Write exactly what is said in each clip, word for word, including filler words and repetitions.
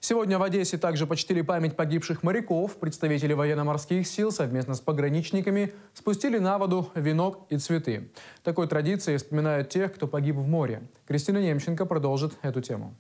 Сегодня в Одессе также почтили память погибших моряков. Представители военно-морских сил совместно с пограничниками спустили на воду венок и цветы. Такой традицией вспоминают тех, кто погиб в море. Кристина Немченко продолжит эту тему.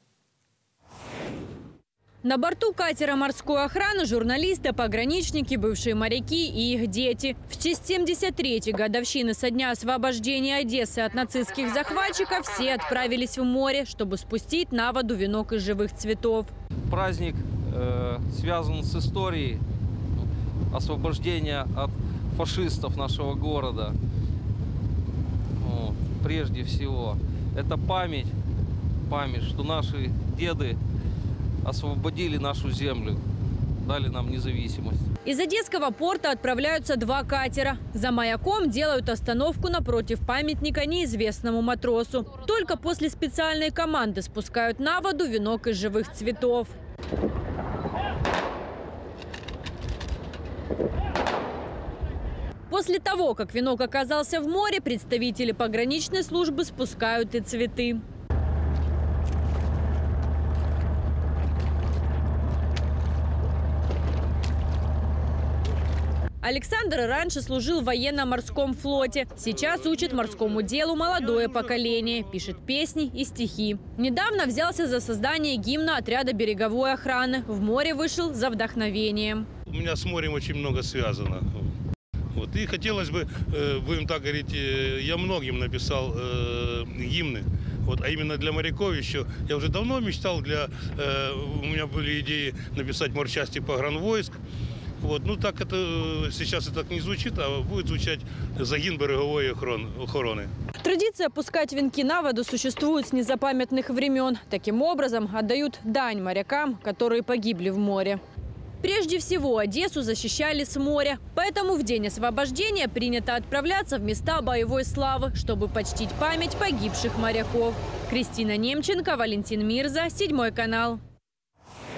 На борту катера морской охраны журналисты, пограничники, бывшие моряки и их дети. В честь семьдесят третьей годовщины со дня освобождения Одессы от нацистских захватчиков все отправились в море, чтобы спустить на воду венок из живых цветов. Праздник э, связан с историей освобождения от фашистов нашего города. Вот, прежде всего, это память, память, что наши деды освободили нашу землю, дали нам независимость. Из Одесского порта отправляются два катера. За маяком делают остановку напротив памятника неизвестному матросу. Только после специальной команды спускают на воду венок из живых цветов. После того, как венок оказался в море, представители пограничной службы спускают и цветы. Александр раньше служил в военно-морском флоте. Сейчас учит морскому делу молодое поколение. Пишет песни и стихи. Недавно взялся за создание гимна отряда береговой охраны. В море вышел за вдохновением. У меня с морем очень много связано. Вот. И хотелось бы, будем так говорить, я многим написал э, гимны. Вот, а именно для моряков еще. Я уже давно мечтал, для, э, у меня были идеи написать морчасти погранвойск. Вот, ну так это сейчас это так не звучит, а будет звучать загин береговой охраны. Традиция пускать венки на воду существует с незапамятных времен. Таким образом отдают дань морякам, которые погибли в море. Прежде всего, Одессу защищали с моря. Поэтому в день освобождения принято отправляться в места боевой славы, чтобы почтить память погибших моряков. Кристина Немченко, Валентин Мирза, Седьмой канал.